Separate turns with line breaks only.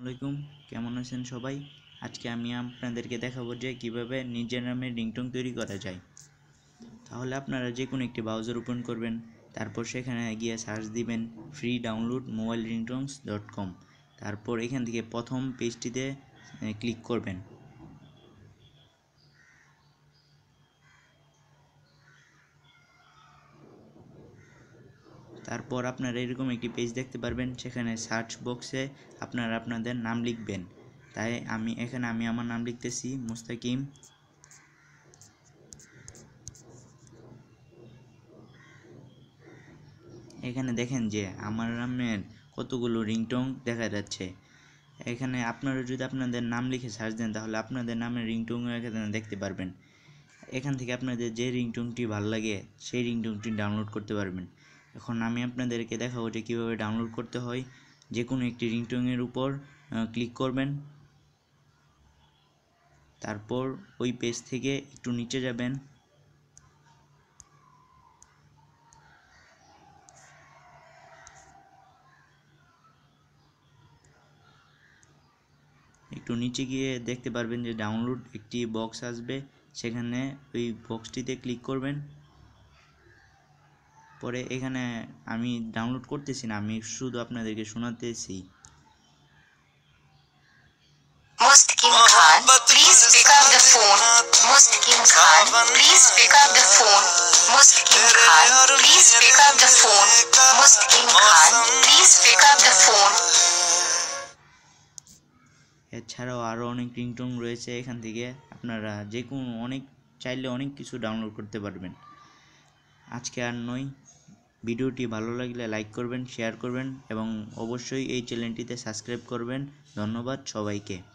আসসালামাইকুম, কেমন আছেন সবাই? আজকে আমি আপনাদেরকে দেখাবো যে কিভাবে নিজের নামে রিংটোন তৈরি করা যায়। তাহলে আপনারা যে কোনো একটি ব্রাউজার ওপেন করবেন, তারপর সেখানে গিয়ে সার্চ দিবেন ফ্রি ডাউনলোড মোবাইল ringtones.com। তারপর এখান থেকে প্রথম পেজটিতে ক্লিক করবেন। তারপর আপনারা এরকম একটি পেজ দেখতে পারবেন, সেখানে সার্চ বক্সে আপনারা আপনাদের নাম লিখবেন। তাই আমি আমার নাম লিখতেছি মুস্তাকিম। এখানে দেখেন যে আমার নামের কতগুলো রিংটোন দেখা যাচ্ছে। এখানে আপনারা যদি আপনাদের নাম লিখে সার্চ দেন, তাহলে আপনাদের নামের রিংটোন এখানে দেখতে পারবেন। এখান থেকে আপনাদের যে রিংটোনটি ভালো লাগে সেই রিংটোনটি ডাউনলোড করতে পারবেন। এখন আমি আপনাদেরকে দেখাবো যে কীভাবে ডাউনলোড করতে হয়। যে কোনো একটি রিংটোনের উপর ক্লিক করবেন, তারপর ওই পেজ থেকে একটু নিচে যাবেন। একটু নিচে গিয়ে দেখতে পারবেন যে ডাউনলোড একটি বক্স আসবে, সেখানে ওই বক্সটিতে ক্লিক করবেন। পরে এখানে আমি ডাউনলোড করতেছি না, আমি শুধু আপনাদেরকে শোনাতেছি।
Mustaqim Khan, please pick up the phone. Mustaqim Khan, please pick up the phone. Mustaqim Khan, please pick up the phone. Mustaqim Khan, please pick up the phone.
এছাড়াও আরও অনেক রিংটোন রয়েছে, এখান থেকে আপনারা যে কোনো চাইলে অনেক কিছু ডাউনলোড করতে পারবেন। আজকে আর নয়, ভিডিওটি ভালো লাগলে লাইক করবেন, শেয়ার করবেন এবং অবশ্যই এই চ্যানেলটিতে সাবস্ক্রাইব করবেন। ধন্যবাদ সবাইকে।